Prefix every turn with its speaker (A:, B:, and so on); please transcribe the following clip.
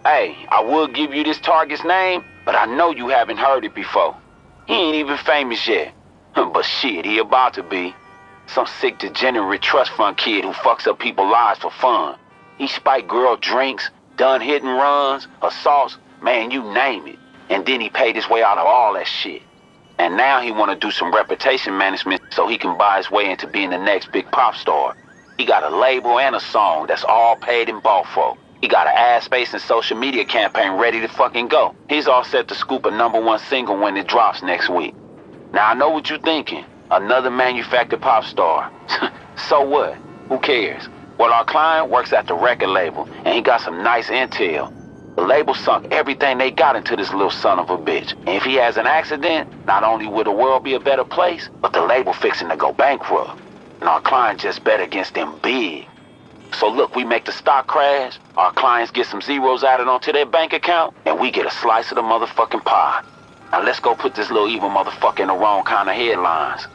A: Hey, I will give you this target's name, but I know you haven't heard it before. He ain't even famous yet. But shit, he about to be. Some sick degenerate trust fund kid who fucks up people's lives for fun. He spiked girl drinks, done hit and runs, assaults, man, you name it. And then he paid his way out of all that shit. And now he wanna do some reputation management so he can buy his way into being the next big pop star. He got a label and a song that's all paid and bought for. He got an ad space and social media campaign ready to fucking go. He's all set to scoop a #1 single when it drops next week. Now I know what you're thinking. Another manufactured pop star. So what? Who cares? Well, our client works at the record label, and he got some nice intel. The label sunk everything they got into this little son of a bitch. And if he has an accident, not only will the world be a better place, but the label fixing to go bankrupt. And our client just bet against them big. So look, we make the stock crash, our clients get some zeros added onto their bank account, and we get a slice of the motherfucking pie. Now let's go put this little evil motherfucker in the wrong kind of headlines.